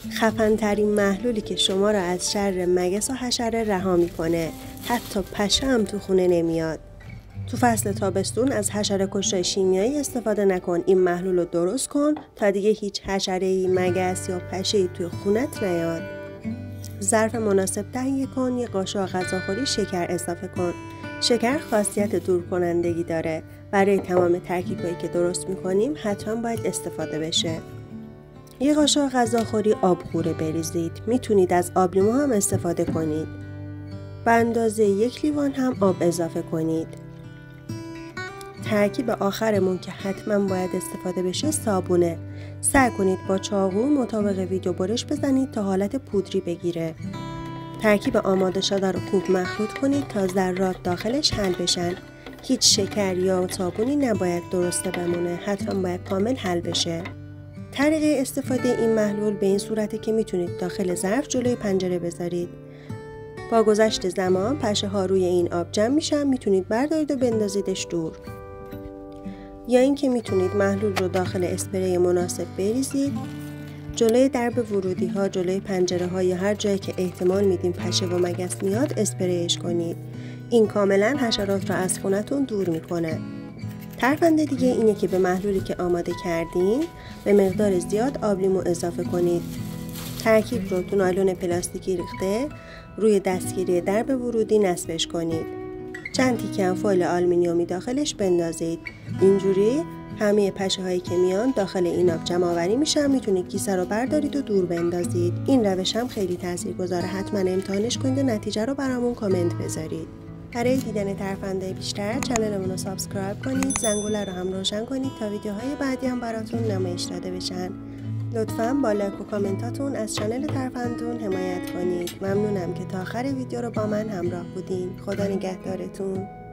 خفن ترین محلولی که شما را از شر مگس و حشره رها میکنه. حتی پشه هم تو خونه نمیاد. تو فصل تابستون از حشره کشای شیمیایی استفاده نکن. این محلول رو درست کن تا دیگه هیچ حشره‌ای، مگس یا پشه‌ای توی خونت نیاد. ظرف مناسب تهیه کن. یه قاشق غذاخوری شکر اضافه کن. شکر خاصیت دور کنندگی داره. برای تمام ترکیبایی که درست میکنیم حتما باید استفاده بشه. یه قاشق غذاخوری آبغوره بریزید. میتونید از آب لیمو هم استفاده کنید. به اندازه 1 لیوان هم آب اضافه کنید. ترکیب آخرمون که حتما باید استفاده بشه صابونه. سعی کنید با چاقو مطابق ویدیو برش بزنید تا حالت پودری بگیره. ترکیب آماده شده رو خوب مخلوط کنید تا ذرات داخلش حل بشن. هیچ شکر یا صابونی نباید درسته بمونه. حتما باید کامل حل بشه. طریقه استفاده این محلول به این صورته که میتونید داخل ظرف جلوی پنجره بذارید. با گذشت زمان پشه ها روی این آب جمع میشن. میتونید بردارید و بندازیدش دور. یا اینکه میتونید محلول رو داخل اسپری مناسب بریزید. جلوی درب ورودی ها، جلوی پنجره ها یا هر جایی که احتمال میدین پشه و مگس میاد اسپریش کنید. این کاملا حشرات رو از خونتون دور میکنه. ترفند دیگه اینه که به محلولی که آماده کردین به مقدار زیاد آب لیمو اضافه کنید. ترکیب رو تو نایلون پلاستیکی ریخته روی دستگیری درب ورودی نصبش کنید. چند تیکه هم فویل آلومینیومی داخلش بندازید. اینجوری همه پشه هایی که میان داخل این آب جمع آوری میشن. میتونید کیسه رو بردارید و دور بندازید. این روش هم خیلی تاثیرگذاره. حتما امتحانش کنید و نتیجه رو برامون کامنت بذارید. برای دیدن ترفندهای بیشتر چنلمون رو سابسکرایب کنید، زنگوله رو هم روشن کنید تا ویدیوهای بعدی هم براتون نمایش داده بشن. لطفاً با لایک و کامنتاتون از چنل ترفندون حمایت کنید. ممنونم که تا آخر ویدیو رو با من همراه بودین. خدا نگهدارتون.